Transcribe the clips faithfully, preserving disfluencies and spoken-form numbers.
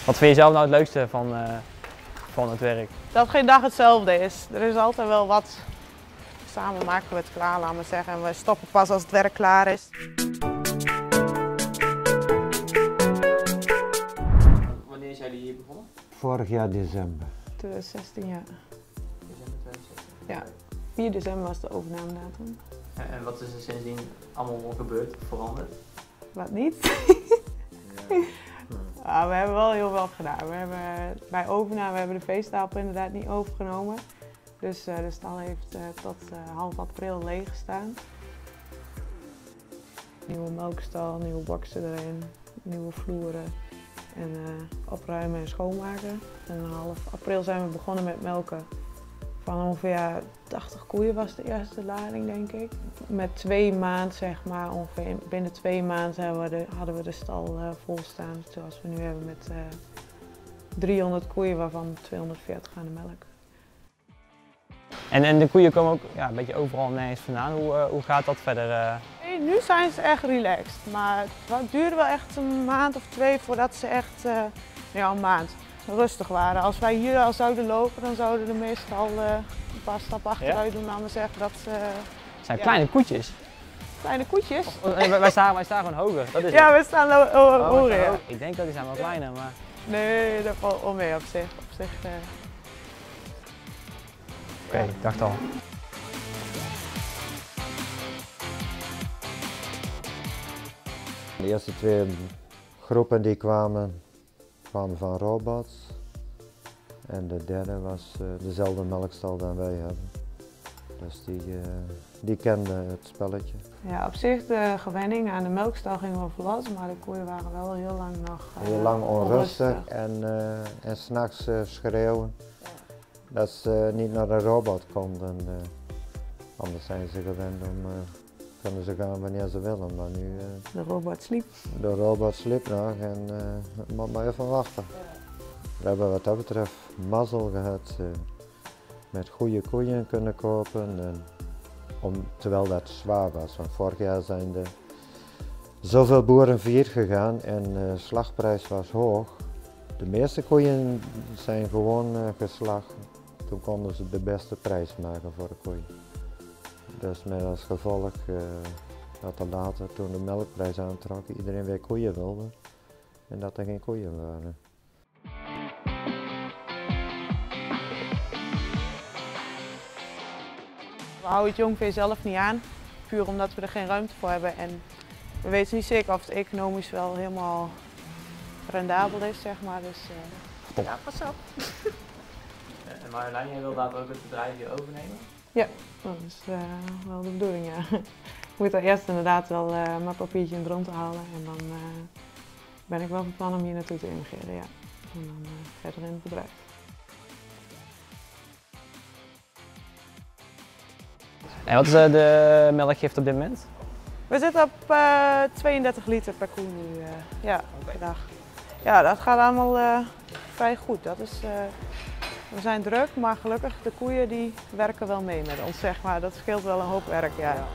Wat vind je zelf nou het leukste van, uh, van het werk? Dat geen dag hetzelfde is. Er is altijd wel wat. Samen maken we het klaar, laten we zeggen. En we stoppen pas als het werk klaar is. Wanneer zijn jullie hier begonnen? Vorig jaar december. tweeduizend zestien, ja. December tweeduizend zestien? Ja, vier december was de overnamedatum. En wat is er sindsdien allemaal gebeurd, veranderd? Wat niet? Ja. Ja, we hebben wel heel veel gedaan. We hebben bij overname we hebben de veestapel inderdaad niet overgenomen. Dus uh, de stal heeft uh, tot uh, half april leeg gestaan. Nieuwe melkstal, nieuwe boksen erin, nieuwe vloeren en uh, opruimen en schoonmaken. En half april zijn we begonnen met melken. Van ongeveer tachtig koeien was de eerste lading, denk ik. Met twee maanden, zeg maar, ongeveer binnen twee maanden hebben we de, hadden we de stal uh, vol staan. Zoals we nu hebben met uh, driehonderd koeien, waarvan tweehonderdveertig aan de melk. En, en de koeien komen ook ja, een beetje overal nergens vandaan. Hoe, uh, hoe gaat dat verder? Uh? Nee, nu zijn ze echt relaxed, maar het duurde wel echt een maand of twee voordat ze echt, uh, ja, een maand rustig waren. Als wij hier al zouden lopen, dan zouden de meestal uh, een paar stappen achteruit ja? doen, laten we zeggen. Dat ze, uh, het zijn ja. kleine koetjes. Kleine koetjes? Of, wij, wij, staan, wij staan gewoon hoger. Dat is ja, het. wij staan hoger. Oh, oh, ja. Ik denk dat die zijn wel kleiner, maar... Nee, dat valt wel mee op zich. Op zich uh... Oké, okay, ik dacht al. De eerste twee groepen die kwamen, kwamen van robots. En de derde was uh, dezelfde melkstal dan wij hebben. Dus die, uh, die kende het spelletje. Ja, op zich de gewenning aan de melkstal ging wel vlot, maar de koeien waren wel heel lang nog uh, Heel lang onrustig, onrustig. en, uh, en s'nachts uh, schreeuwen. Ja. Dat ze uh, niet naar de robot konden. Uh, anders zijn ze gewend om, uh, kunnen ze gaan wanneer ze willen. Maar nu, uh, de robot sliep. De robot sliep nog en uh, moet maar even wachten. Ja. We hebben wat dat betreft mazzel gehad. Uh, met goede koeien kunnen kopen. En om, terwijl dat zwaar was. Want vorig jaar zijn er zoveel boeren failliet gegaan en de uh, slagprijs was hoog. De meeste koeien zijn gewoon uh, geslacht. Toen konden ze de beste prijs maken voor de koeien. Dus met als gevolg uh, dat er later, toen de melkprijs aantrok, iedereen weer koeien wilde. En dat er geen koeien waren. We houden het jongvee zelf niet aan, puur omdat we er geen ruimte voor hebben. En we weten niet zeker of het economisch wel helemaal rendabel is, zeg maar. Dus uh, ja, pas op. En Marjolein, jij wil daar ook het bedrijf hier overnemen? Ja, dat is uh, wel de bedoeling, ja. Ik moet er eerst inderdaad wel uh, mijn papiertje in het rond halen en dan uh, ben ik wel van plan om hier naartoe te emigreren, ja. En dan uh, verder in het bedrijf. En wat is uh, de melkgift op dit moment? We zitten op uh, tweeëndertig liter per koe nu, uh, ja, okay. per dag. Ja, dat gaat allemaal uh, vrij goed. Dat is, uh, we zijn druk, maar gelukkig de koeien die werken wel mee met ons, zeg maar. Dat scheelt wel een hoop werk, ja. ja.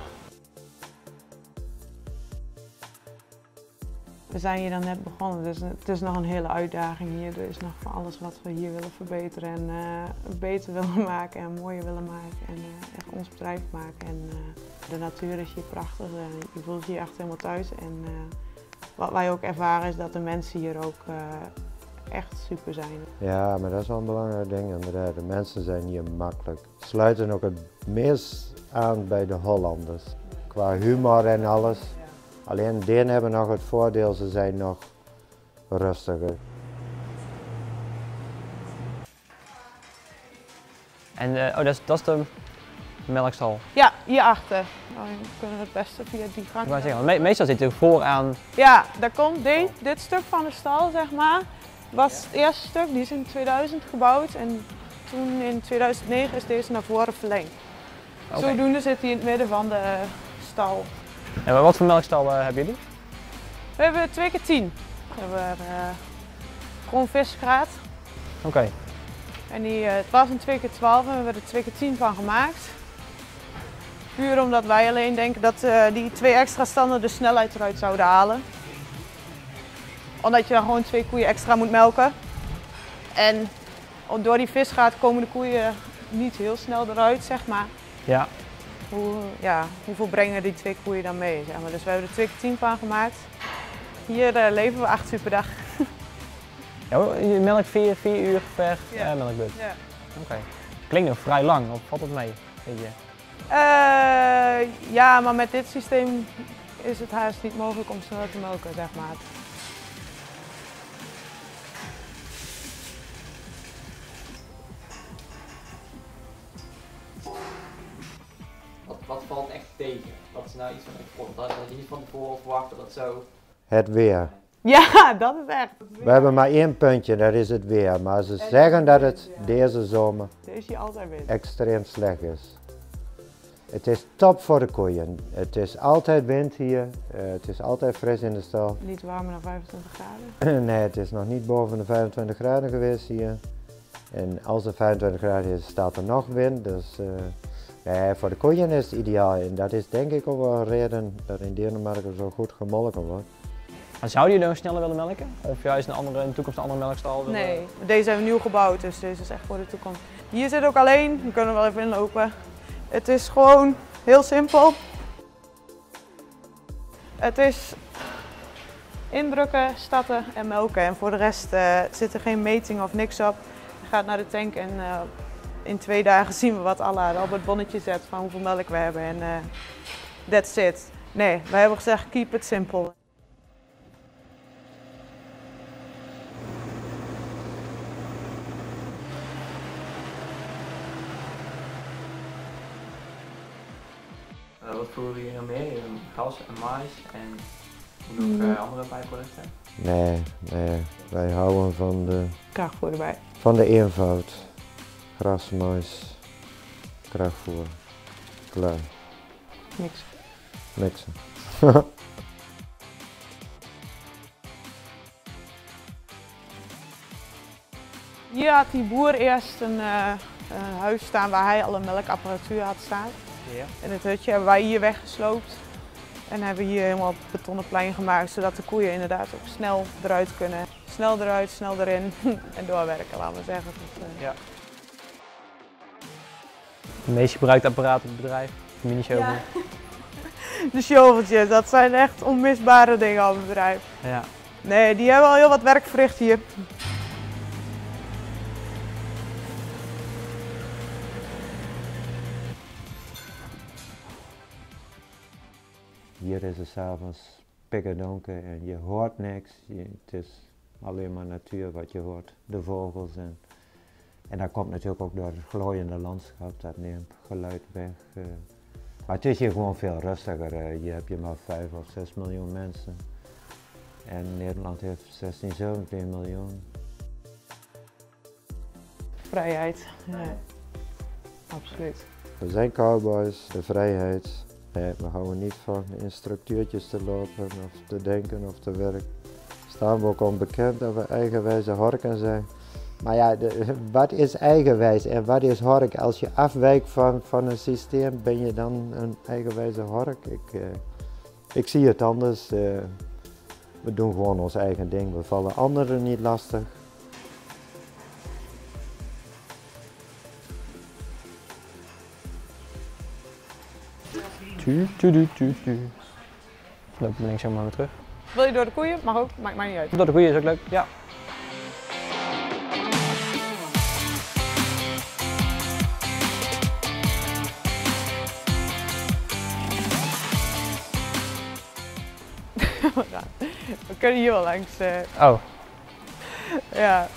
We zijn hier dan net begonnen, dus het is nog een hele uitdaging hier. Er is nog van alles wat we hier willen verbeteren en uh, beter willen maken en mooier willen maken en uh, echt ons bedrijf maken. En uh, de natuur is hier prachtig, uh, je voelt je hier echt helemaal thuis. En uh, wat wij ook ervaren is dat de mensen hier ook uh, echt super zijn. Ja, maar dat is wel een belangrijk ding inderdaad. De mensen zijn hier makkelijk. Sluiten ook het meest aan bij de Hollanders. Qua humor en alles. Alleen die hebben nog het voordeel, ze zijn nog rustiger. En uh, oh, dat is, dat is de melkstal? Ja, hierachter. Nou, we kunnen het beste via die gang. Ik wou zeggen, me meestal zit je vooraan. Ja, daar komt dit, dit stuk van de stal, zeg maar, was het eerste stuk. Die is in tweeduizend gebouwd en toen in tweeduizend negen is deze naar voren verlengd. Okay. Zodoende zit hij in het midden van de stal. En wat voor melkstal uh, hebben jullie? We hebben twee keer tien. We hebben uh, gewoon visgraad. Oké. Okay. En die, uh, het was een twee keer twaalf en we hebben er twee keer tien van gemaakt. Puur omdat wij alleen denken dat uh, die twee extra standen de snelheid eruit zouden halen. Omdat je dan gewoon twee koeien extra moet melken. En door die visgaat komen de koeien niet heel snel eruit, zeg maar. Ja. Hoe, ja, hoeveel brengen die twee koeien dan mee? Zeg maar. Dus we hebben er twee keer tien van gemaakt. Hier uh, leven we acht uur per dag. Ja, je melkt vier, vier uur per ja. uh, melkbeurt? Ja. Oké. Okay. Klinkt nog vrij lang, of valt het mee? Weet je? Uh, ja, maar met dit systeem is het haast niet mogelijk om sneller te melken, zeg maar. Wat, wat valt echt tegen? Wat is nou iets van ik dat je niet van tevoren verwacht dat het zo... Het weer. Ja, dat is echt. We hebben maar één puntje, dat is het weer. Maar ze zeggen dat het deze zomer is altijd wind. extreem slecht is. Het is top voor de koeien. Het is altijd wind hier. Uh, het is altijd fris in de stal. Niet warmer dan vijfentwintig graden? Nee, het is nog niet boven de vijfentwintig graden geweest hier. En als het vijfentwintig graden is, staat er nog wind. Dus uh, nee, voor de koeien is het ideaal. En dat is denk ik ook wel een reden dat in Denemarken zo goed gemolken wordt. En zou je dan sneller willen melken? Of juist een andere, in de toekomst een andere melkstal willen? Nee, deze hebben we nieuw gebouwd, dus deze is echt voor de toekomst. Hier zit ook alleen, we kunnen er wel even inlopen. Het is gewoon heel simpel. Het is indrukken, starten en melken. En voor de rest uh, zit er geen meting of niks op. Je gaat naar de tank en uh, in twee dagen zien we wat Allah op het bonnetje zet van hoeveel melk we hebben. En uh, that's it. Nee, wij hebben gezegd keep it simple. Uh, wat voeren jullie nog meer? Gras en mais en nog uh, andere bijproducten? Nee, nee, wij houden van de, Krachtvoer erbij. van de eenvoud. Gras, mais, krachtvoer, klaar. Niks. Mixen. Hier had die boer eerst een, uh, een huis staan waar hij alle melkapparatuur had staan. Ja. En het hutje hebben wij hier weggesloopt. En hebben hier helemaal een betonnen plein gemaakt, zodat de koeien inderdaad ook snel eruit kunnen. Snel eruit, snel erin en doorwerken, laten we zeggen. Dus, uh... ja. Het meest gebruikte apparaat op het bedrijf, de mini-shovel. Ja. De shoveltjes, dat zijn echt onmisbare dingen op het bedrijf. Ja. Nee, die hebben al heel wat werk verricht hier. Hier is het 's avonds pikkerdonker en je hoort niks. Je, het is alleen maar natuur wat je hoort, de vogels. En, en dat komt natuurlijk ook door het glooiende landschap, dat neemt geluid weg. Uh. Maar het is hier gewoon veel rustiger. Uh. Hier heb je maar vijf of zes miljoen mensen. En Nederland heeft zestien, zeventien miljoen. Vrijheid, ja. Absoluut. We zijn cowboys, de vrijheid. Nee, we houden niet van in structuurtjes te lopen of te denken of te werken. Staan we ook onbekend dat we eigenwijze horken zijn. Maar ja, de, wat is eigenwijs en wat is hork? Als je afwijkt van, van een systeem, ben je dan een eigenwijze hork? Ik, uh, ik zie het anders. Uh, we doen gewoon ons eigen ding. We vallen anderen niet lastig. Tu, tu, tu, tu, tu. Loop ben ik zo maar weer terug. Wil je door de koeien? Mag ook, maakt mij niet uit. Door de koeien is ook leuk, ja. We kunnen hier wel langs. Uh... Oh. Ja.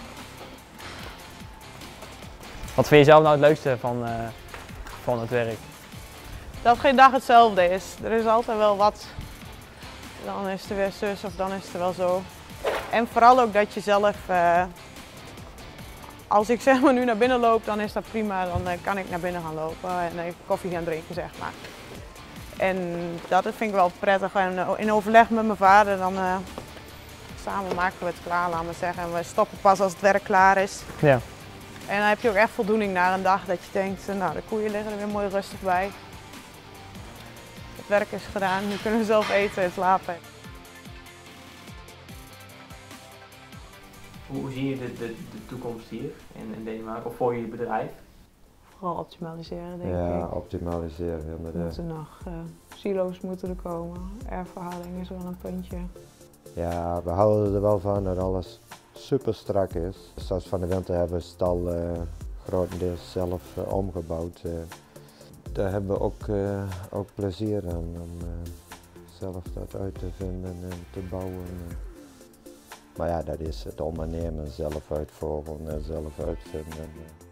Wat vind je zelf nou het leukste van, uh, van het werk? Dat geen dag hetzelfde is. Er is altijd wel wat. Dan is er weer zus of dan is het wel zo. En vooral ook dat je zelf, uh, als ik zeg maar nu naar binnen loop, dan is dat prima. Dan uh, kan ik naar binnen gaan lopen en uh, koffie gaan drinken, zeg maar. En dat vind ik wel prettig. En uh, in overleg met mijn vader, dan uh, samen maken we het klaar, laten we zeggen. En we stoppen pas als het werk klaar is. Ja. En dan heb je ook echt voldoening na een dag dat je denkt, nou de koeien liggen er weer mooi rustig bij. Het werk is gedaan, nu kunnen we zelf eten en slapen. Hoe, hoe zie je de, de, de toekomst hier in, in Denemarken of voor je bedrijf? Vooral optimaliseren, denk Ja, ik. optimaliseren Er inderdaad. moeten nog uh, silo's moeten er komen. Airverhouding is wel een puntje. Ja, we houden er wel van dat alles super strak is. Zoals van de winter hebben we het stal uh, grotendeels zelf uh, omgebouwd. Uh, daar hebben we ook, uh, ook plezier aan om uh, zelf dat uit te vinden en te bouwen. Maar ja, dat is het ondernemen, zelf uitvoeren en zelf uitvinden.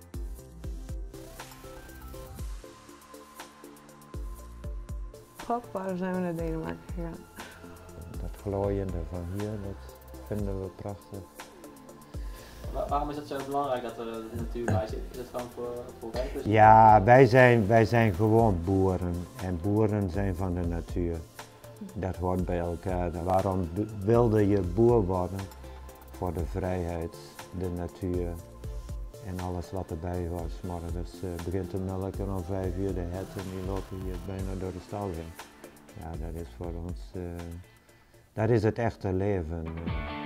God, waarom zijn we naar Denemarken gegaan? Dat glooiende van hier, dat vinden we prachtig. Waarom is het zo belangrijk dat er de natuur bij zit? Is het gewoon voor, voor werkers? Ja, wij zijn, wij zijn gewoon boeren en boeren zijn van de natuur. Dat hoort bij elkaar. Waarom wilde je boer worden? Voor de vrijheid, de natuur en alles wat erbij hoort. 's Morgens uh, begint te melken om vijf uur, de herten die lopen hier bijna door de stal heen. Ja, dat is voor ons, uh, dat is het echte leven. Uh.